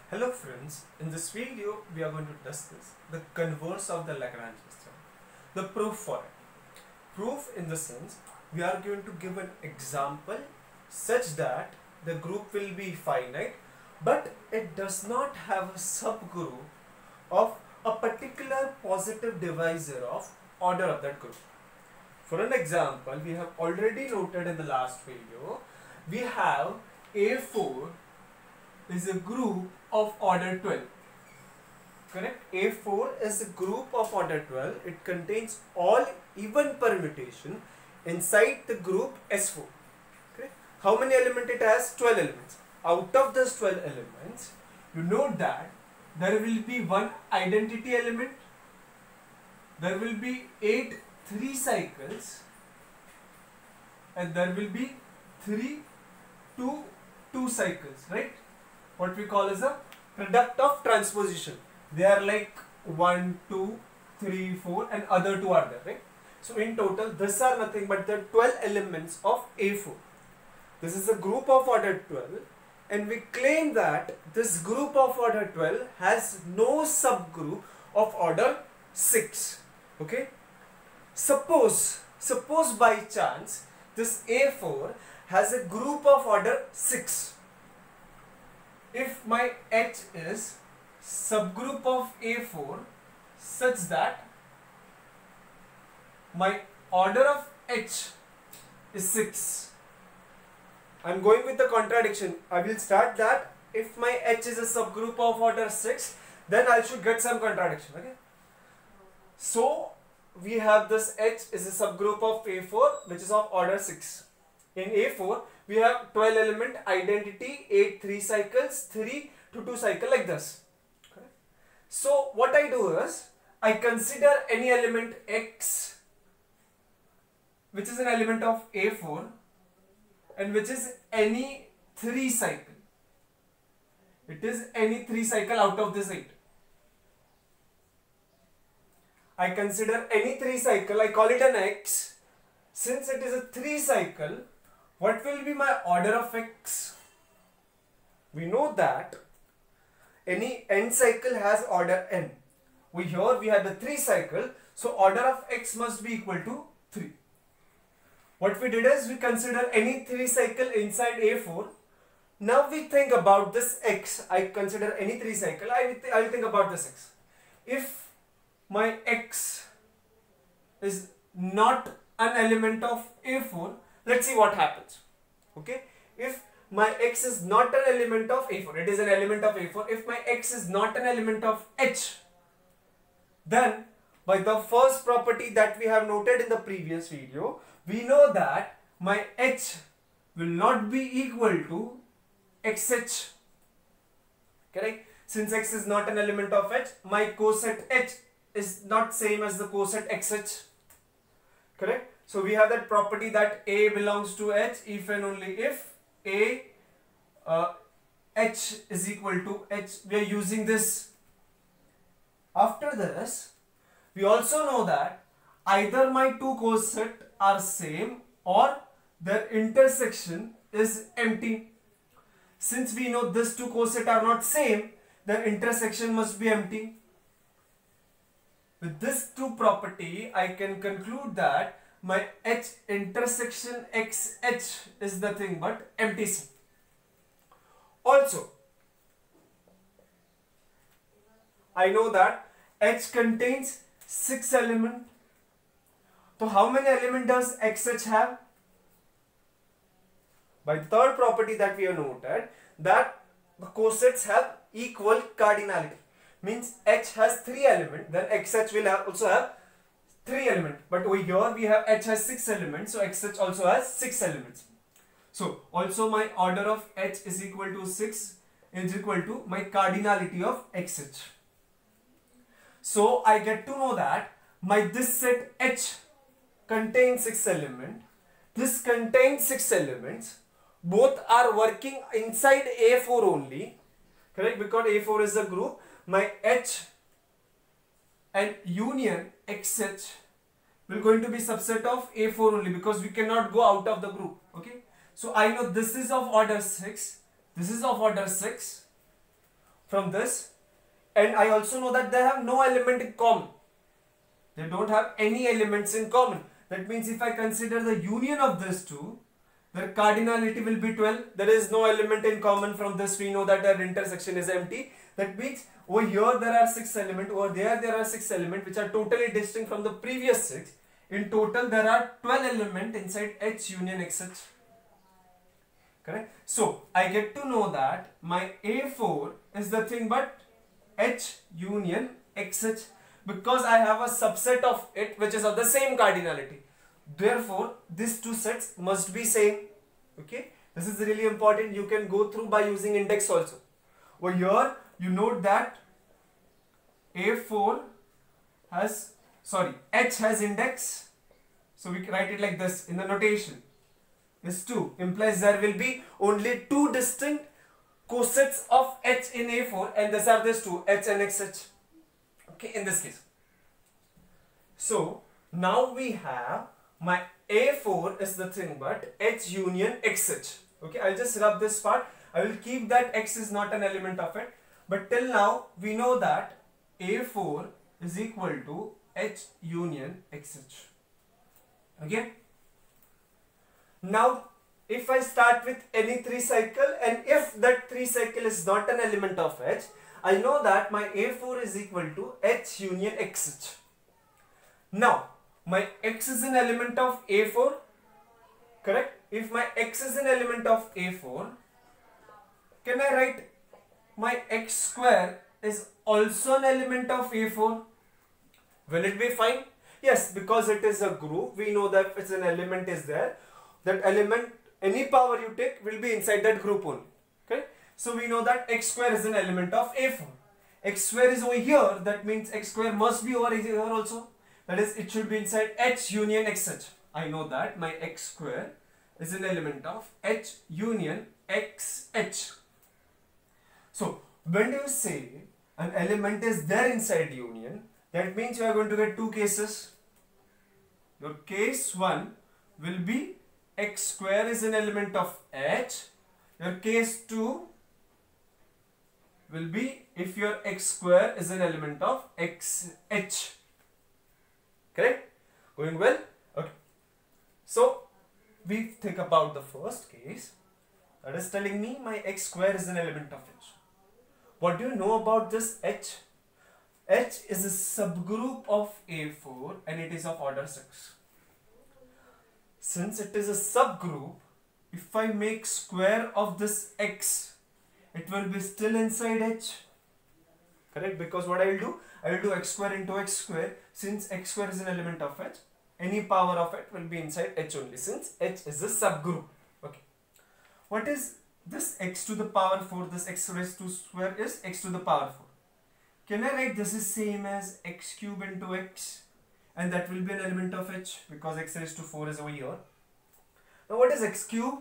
Hello friends, in this video we are going to discuss the converse of the Lagrange system, the proof for it. Proof in the sense we are going to give an example such that the group will be finite but it does not have a subgroup of a particular positive divisor of order of that group. For an example, we have already noted in the last video, we have A4 is a group of order 12. Correct? A4 is a group of order 12. It contains all even permutation inside the group S4. Correct? How many elements it has? 12 elements. Out of those 12 elements, you know that there will be one identity element, there will be 8 3 cycles, and there will be 3 2 cycles, right? What we call as a product of transposition. They are like 1, 2, 3, 4 and other 2 are there, right? So in total these are nothing but the 12 elements of A4. This is a group of order 12 and we claim that this group of order 12 has no subgroup of order 6. Okay? Suppose by chance this A4 has a group of order 6. If my H is subgroup of A4 such that my order of H is 6. I am going with the contradiction. I will start that if my H is a subgroup of order 6, then I should get some contradiction. Okay. So we have this H is a subgroup of A4 which is of order 6. In A4 we have 12 element identity, 8 3 cycles, 3 to 2 cycle like this. Okay. So what I do is I consider any element X which is an element of A4 and which is any 3 cycle. It is any 3 cycle out of this 8. I consider any 3 cycle, I call it an X. Since it is a 3 cycle, what will be my order of X? We know that any n cycle has order n. Here we have the 3 cycle, so order of X must be equal to 3. What we did is we consider any 3 cycle inside A4. Now we think about this X. I consider any 3 cycle, I will think about this X. If my X is not an element of A4, let's see what happens. Okay, if my X is not an element of A4, it is an element of A4. If my X is not an element of H, then by the first property that we have noted in the previous video, we know that my H will not be equal to XH. Correct? Since X is not an element of H, my coset H is not same as the coset XH. Correct? So we have that property that A belongs to H if and only if A H is equal to H. We are using this. After this, we also know that either my two cosets are same or their intersection is empty. Since we know these two cosets are not same, their intersection must be empty. With this two property, I can conclude that my H intersection XH is nothing but empty set. Also, I know that H contains 6 elements. So how many elements does XH have? By the third property that we have noted, that the cosets have equal cardinality. Means H has 3 elements, then XH will also have 3 elements. But over here we have H has 6 elements, so XH also has 6 elements. So also my order of H is equal to 6 is equal to my cardinality of XH. So I get to know that my this set H contains 6 elements. This contains 6 elements. Both are working inside A4 only. Correct? Because A4 is a group. My H and union XH will going to be subset of A4 only because we cannot go out of the group. Okay. So I know this is of order 6. This is of order 6. from this, and I also know that they have no element in common. They don't have any elements in common. That means if I consider the union of these two, their cardinality will be 12. There is no element in common. From this we know that their intersection is empty. That means over here there are 6 elements, over there are 6 elements which are totally distinct from the previous 6. In total there are 12 elements inside H union XH. Correct? So I get to know that my A4 is nothing but H union XH, because I have a subset of it which is of the same cardinality. Therefore these two sets must be same. Okay, this is really important. You can go through by using index also. Over here you note that A4 has, H has index, so we can write it like this in the notation. This 2 implies there will be only 2 distinct cosets of H in A4, and these are these two, H and XH. Okay, in this case. So now we have my A4 is nothing but H union XH. Okay, I'll just rub this part. I will keep that X is not an element of it. But till now we know that A4 is equal to H union XH. Okay. Now if I start with any 3 cycle, and if that 3 cycle is not an element of H, I know that my A4 is equal to H union XH. Now my X is an element of A4, correct? If my X is an element of A4, can I write my X square is also an element of A4? Will it be fine? Yes, because it is a group. We know that if it's an element is there, that element, any power you take will be inside that group only. Okay? So we know that X square is an element of A4. X square is over here, that means X square must be over here also. That is, it should be inside H union XH. I know that my X square is an element of H union XH. So when you say an element is there inside union, that means you are going to get 2 cases. Your case 1 will be X square is an element of H. Your case 2 will be if your X square is an element of XH. Correct? Going well? Okay. So we think about the first case. That is telling me my X square is an element of H. What do you know about this H? H is a subgroup of A4 and it is of order 6. Since it is a subgroup, if I make square of this X, it will be still inside H. Correct? Because what I will do? I will do X square into X square. Since X square is an element of H, any power of it will be inside H only, since H is a subgroup. Okay. What is this X to the power 4? This X raised to square is X to the power 4. Can I write this is same as X cube into X? And that will be an element of H because X raised to 4 is over here. Now what is X cube?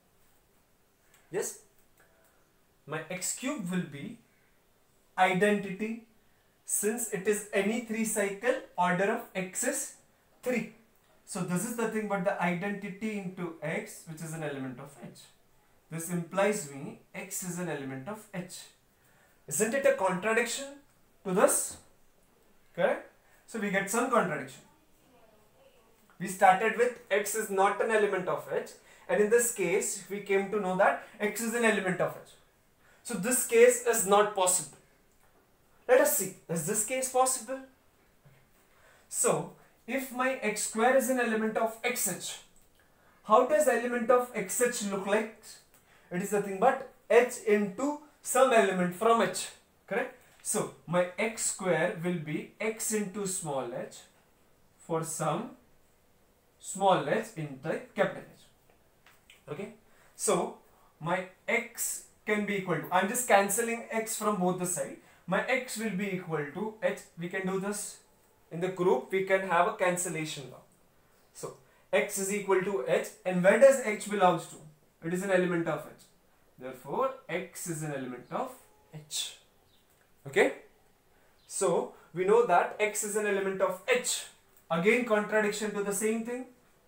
Yes, my X cube will be identity, since it is any 3 cycle, order of X is 3. So this is the thing, but the identity into X, which is an element of H. This implies me X is an element of H. Isn't it a contradiction to this? Correct? So we get some contradiction. We started with X is not an element of H, and in this case we came to know that X is an element of H. So this case is not possible. Let us see, is this case possible? So if my X square is an element of XH, how does element of XH look like? It is nothing but H into some element from H. Correct? So my X square will be X into small h for some small h into capital H. Okay? So my X can be equal to, I am just cancelling X from both the sides. My X will be equal to H. We can do this in the group. We can have a cancellation now. So X is equal to H, and where does H belongs to? It is an element of H. Therefore X is an element of H. Okay? So we know that X is an element of H. Again contradiction to the same thing.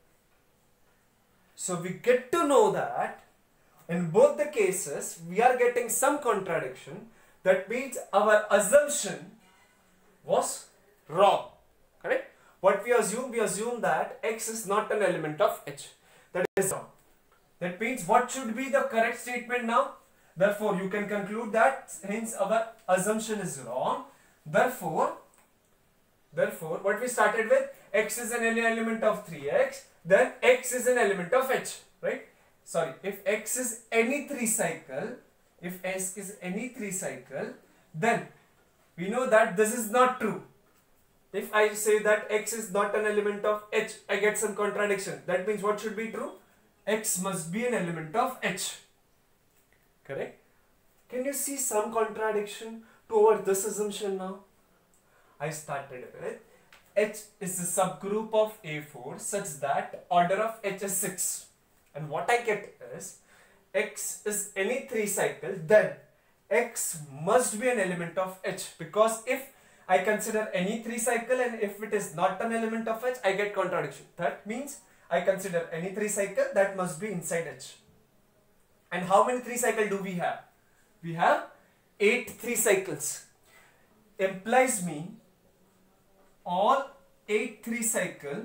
So we get to know that in both the cases we are getting some contradiction, That means our assumption was wrong. Correct? What we assume that x is not an element of h. That is wrong. That means what should be the correct statement now? Therefore, you can conclude that hence our assumption is wrong. Therefore, what we started with, x is an element of 3x, then x is an element of h, right? Sorry, if x is any 3 cycle, then we know that this is not true. If I say that x is not an element of h, I get some contradiction. That means what should be true? X must be an element of h. Correct? Can you see some contradiction toward this assumption now? I started with h is the subgroup of A4 such that order of h is 6. And what I get is x is any 3 cycle, then x must be an element of h, because if I consider any 3 cycle and if it is not an element of h, I get contradiction. That means I consider any 3 cycle, that must be inside h. And how many 3 cycle do we have? We have 8 3 cycles. Implies me all 8 3 cycles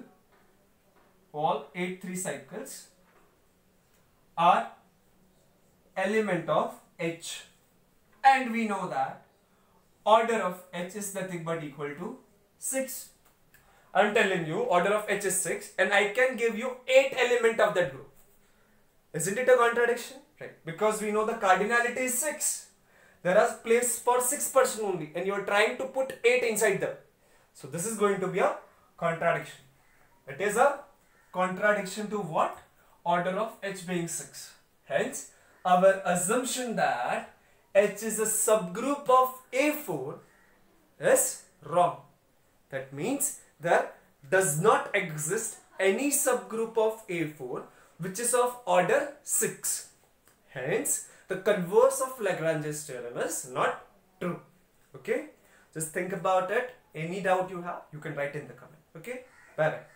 are element of h. And we know that order of h is nothing but equal to 6. I'm telling you order of h is 6 and I can give you 8 element of that group. Isn't it a contradiction? Right. Because we know the cardinality is 6. There are place for 6 person only and you are trying to put 8 inside them. So this is going to be a contradiction. It is a contradiction to what? Order of h being 6. Hence, our assumption that h is a subgroup of A4 is wrong. That means there does not exist any subgroup of A4 which is of order 6. Hence, the converse of Lagrange's theorem is not true. Okay? Just think about it. Any doubt you have, you can write in the comment. Okay? Bye bye.